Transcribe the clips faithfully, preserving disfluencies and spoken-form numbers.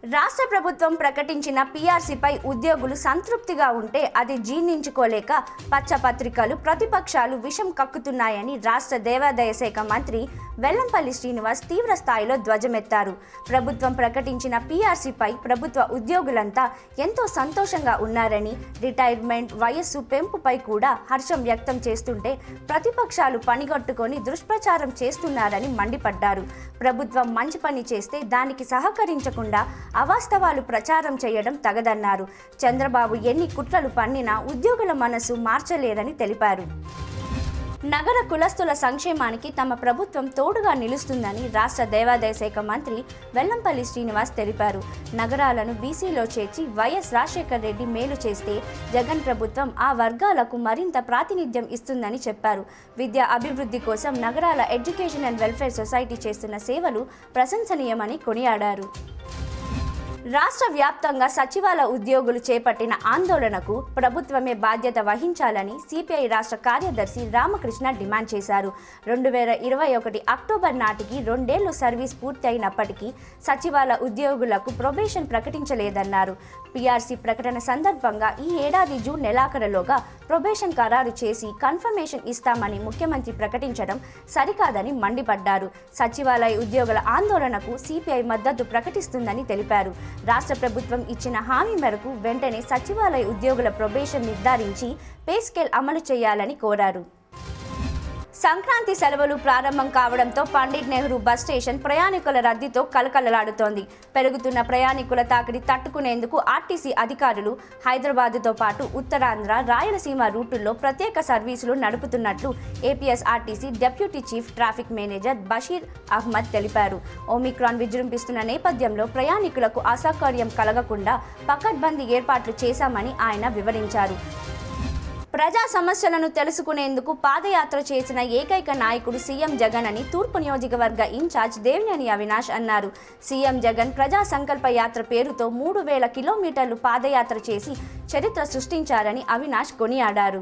రాష్ట్ర ప్రభుత్వం ప్రకటించిన పీఆర్సీపై ఉద్యోగులు సంతృప్తిగా ఉంటే అది జీర్ణించుకోలేక పచ్చపత్రికలు ప్రతిపక్షాలు విషం కక్కుతున్నాయని రాష్ట్ర దేవాదాయ శాఖ మంత్రి వెల్లంపల్లి శ్రీనివాస్ తీవ్ర స్థాయిలో ధ్వజమెత్తారు. ప్రభుత్వం ప్రకటించిన పీఆర్సీపై ప్రభుత్వ ఉద్యోగులంతా ఎంతో సంతోషంగా ఉన్నారని, రిటైర్మెంట్ వయస్సు పెంపుపై కూడా హర్షం వ్యక్తం చేస్తుంటే ప్రతిపక్షాలు పనిగట్టుకొని దుష్ప్రచారం చేస్తున్నారని మండిపడ్డారు. ప్రభుత్వం మంచి పని చేస్తే దానికి సహకరించకుండా అవాస్తవాలు ప్రచారం చేయడం తగదన్నారు. చంద్రబాబు ఎన్ని కుట్రలు పన్నినా ఉద్యోగుల మనసు మార్చలేరని తెలిపారు. నగర కులస్తుల సంక్షేమానికి తమ ప్రభుత్వం తోడుగా నిలుస్తుందని రాష్ట్ర దేవాదాయ శాఖ మంత్రి వెల్లంపల్లి శ్రీనివాస్ తెలిపారు. నగరాలను బీసీలో చేర్చి వైఎస్ రాజశేఖర్ రెడ్డి మేలు చేస్తే జగన్ ప్రభుత్వం ఆ వర్గాలకు మరింత ప్రాతినిధ్యం ఇస్తుందని చెప్పారు. విద్యా అభివృద్ధి కోసం నగరాల ఎడ్యుకేషన్ అండ్ వెల్ఫేర్ సొసైటీ చేస్తున్న సేవలు ప్రశంసనీయమని కొనియాడారు. రాష్ట్ర వ్యాప్తంగా సచివాలయ ఉద్యోగులు చేపట్టిన ఆందోళనకు ప్రభుత్వమే బాధ్యత వహించాలని సిపిఐ రాష్ట్ర కార్యదర్శి రామకృష్ణ డిమాండ్ చేశారు. రెండు వేల ఇరవై ఒకటి అక్టోబర్ నాటికి రెండేళ్లు సర్వీస్ పూర్తి అయినప్పటికీ సచివాలయ ఉద్యోగులకు ప్రొబేషన్ ప్రకటించలేదన్నారు. పీఆర్సీ ప్రకటన సందర్భంగా ఈ ఏడాది జూన్ నెలాఖరులోగా ప్రొబేషన్ ఖరారు చేసి కన్ఫర్మేషన్ ఇస్తామని ముఖ్యమంత్రి ప్రకటించడం సరికాదని మండిపడ్డారు. సచివాలయ ఉద్యోగుల ఆందోళనకు సిపిఐ మద్దతు ప్రకటిస్తుందని తెలిపారు. రాష్ట్ర ప్రభుత్వం ఇచ్చిన హామీ మేరకు వెంటనే సచివాలయ ఉద్యోగుల ప్రొబేషన్ నిర్ధారించి పే స్కేల్ అమలు చేయాలని కోరారు. సంక్రాంతి సెలవులు ప్రారంభం కావడంతో పండిట్ నెహ్రూ బస్ స్టేషన్ ప్రయాణికుల రద్దీతో కలకలలాడుతోంది. పెరుగుతున్న ప్రయాణికుల తాకిడి తట్టుకునేందుకు ఆర్టీసీ అధికారులు హైదరాబాద్తో పాటు ఉత్తరాంధ్ర, రాయలసీమ రూటుల్లో ప్రత్యేక సర్వీసులు నడుపుతున్నట్లు APSRTC deputy chief traffic manager Basheer Ahmed తెలిపారు. ఒమిక్రాన్ విజృంభిస్తున్న నేపథ్యంలో ప్రయాణికులకు అసౌకర్యం కలగకుండా పకడ్బందీ ఏర్పాట్లు చేశామని ఆయన వివరించారు. ప్రజా సమస్యలను తెలుసుకునేందుకు పాదయాత్ర చేసిన ఏకైక నాయకుడు సీఎం జగన్ అని తూర్పు నియోజకవర్గ ఇన్ఛార్జ్ దేవినేని అవినాష్ అన్నారు. సీఎం జగన్ ప్రజా సంకల్ప యాత్ర పేరుతో మూడు వేల కిలోమీటర్లు పాదయాత్ర చేసి చరిత్ర సృష్టించారని అవినాష్ కొనియాడారు.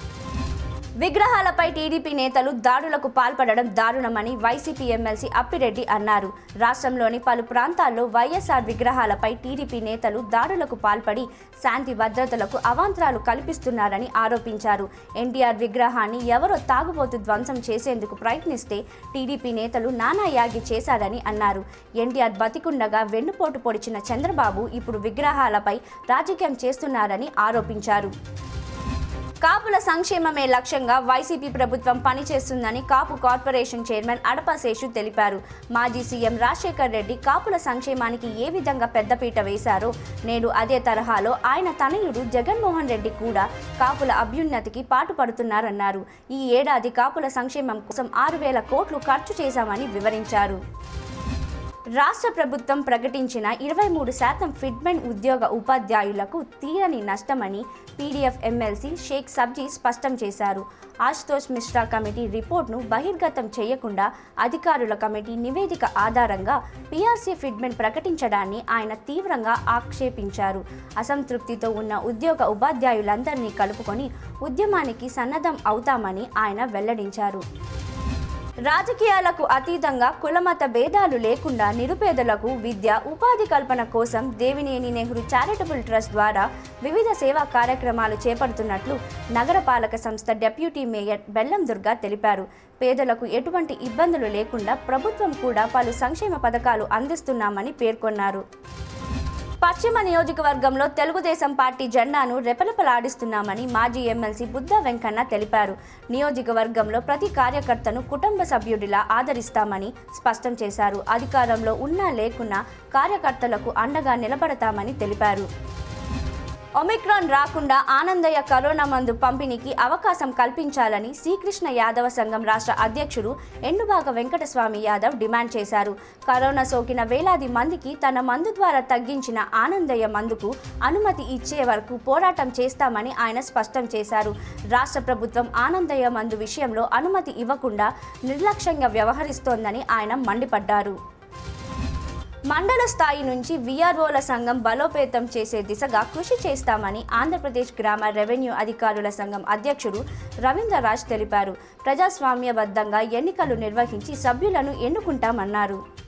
విగ్రహాలపై టీడీపీ నేతలు దాడులకు పాల్పడడం దారుణమని వైసీపీ ఎమ్మెల్సీ అప్పిరెడ్డి అన్నారు. రాష్ట్రంలోని పలు ప్రాంతాల్లో వైఎస్ఆర్ విగ్రహాలపై టీడీపీ నేతలు దాడులకు పాల్పడి శాంతి భద్రతలకు అవాంతరాలు కల్పిస్తున్నారని ఆరోపించారు. ఎన్టీఆర్ విగ్రహాన్ని ఎవరో తాగుబోతు ధ్వంసం చేసేందుకు ప్రయత్నిస్తే టీడీపీ నేతలు నానా యాగి చేశారని అన్నారు. ఎన్టీఆర్ బతికుండగా వెన్నుపోటు పొడిచిన చంద్రబాబు ఇప్పుడు విగ్రహాలపై రాజకీయం చేస్తున్నారని ఆరోపించారు. కాపుల సంక్షేమమే లక్ష్యంగా వైసీపీ ప్రభుత్వం పనిచేస్తుందని కాపు కార్పొరేషన్ చైర్మన్ అడప శేషు తెలిపారు. మాజీ సీఎం రాజశేఖర్ రెడ్డి కాపుల సంక్షేమానికి ఏ విధంగా పెద్దపీట వేశారో నేడు అదే తరహాలో ఆయన తనయుడు జగన్మోహన్ రెడ్డి కూడా కాపుల అభ్యున్నతికి పాటుపడుతున్నారన్నారు. ఈ ఏడాది కాపుల సంక్షేమం కోసం ఆరు వేల కోట్లు ఖర్చు చేశామని వివరించారు. రాష్ట్ర ప్రభుత్వం ప్రకటించిన ఇరవై మూడు శాతం ఫిట్మెంట్ ఉద్యోగ ఉపాధ్యాయులకు తీరని నష్టమని పీడీఎఫ్ ఎమ్మెల్సీ షేక్ సబ్జీ స్పష్టం చేశారు. ఆశుతోష్ మిశ్రా కమిటీ రిపోర్ట్ను బహిర్గతం చేయకుండా అధికారుల కమిటీ నివేదిక ఆధారంగా పీఆర్సీ ఫిట్మెంట్ ప్రకటించడాన్ని ఆయన తీవ్రంగా ఆక్షేపించారు. అసంతృప్తితో ఉన్న ఉద్యోగ ఉపాధ్యాయులందరినీ కలుపుకొని ఉద్యమానికి సన్నద్ధం అవుతామని ఆయన వెల్లడించారు. రాజకీయాలకు అతీతంగా కులమత భేదాలు లేకుండా నిరుపేదలకు విద్య, ఉపాధి కల్పన కోసం దేవినేని నెహ్రూ చారిటబుల్ ట్రస్ట్ ద్వారా వివిధ సేవా కార్యక్రమాలు చేపడుతున్నట్లు నగరపాలక సంస్థ డిప్యూటీ మేయర్ బెల్లం దుర్గా తెలిపారు. పేదలకు ఎటువంటి ఇబ్బందులు లేకుండా ప్రభుత్వం కూడా పలు సంక్షేమ పథకాలు అందిస్తున్నామని పేర్కొన్నారు. పశ్చిమ నియోజకవర్గంలో తెలుగుదేశం పార్టీ జెండాను రెపరెపలాడిస్తున్నామని మాజీ ఎమ్మెల్సీ బుద్ధా వెంకన్న తెలిపారు. నియోజకవర్గంలో ప్రతి కార్యకర్తను కుటుంబ సభ్యుడిలా ఆదరిస్తామని స్పష్టం చేశారు. అధికారంలో ఉన్నా లేకున్నా కార్యకర్తలకు అండగా నిలబడతామని తెలిపారు. ఒమిక్రాన్ రాకుండా ఆనందయ్య కరోనా మందు పంపిణీకి అవకాశం కల్పించాలని శ్రీకృష్ణ యాదవ సంఘం రాష్ట్ర అధ్యక్షుడు ఎండుబాగ వెంకటస్వామి యాదవ్ డిమాండ్ చేశారు. కరోనా సోకిన వేలాది మందికి తన మందు ద్వారా తగ్గించిన ఆనందయ్య మందుకు అనుమతి ఇచ్చే వరకు పోరాటం చేస్తామని ఆయన స్పష్టం చేశారు. రాష్ట్ర ప్రభుత్వం ఆనందయ్య మందు విషయంలో అనుమతి ఇవ్వకుండా నిర్లక్ష్యంగా వ్యవహరిస్తోందని ఆయన మండిపడ్డారు. మండల స్థాయి నుంచి వీఆర్ఓల సంఘం బలోపేతం చేసే దిశగా కృషి చేస్తామని ఆంధ్రప్రదేశ్ గ్రామ రెవెన్యూ అధికారుల సంఘం అధ్యక్షుడు రవీంద్రరాజ్ తెలిపారు. ప్రజాస్వామ్యబద్ధంగా ఎన్నికలు నిర్వహించి సభ్యులను ఎన్నుకుంటామన్నారు.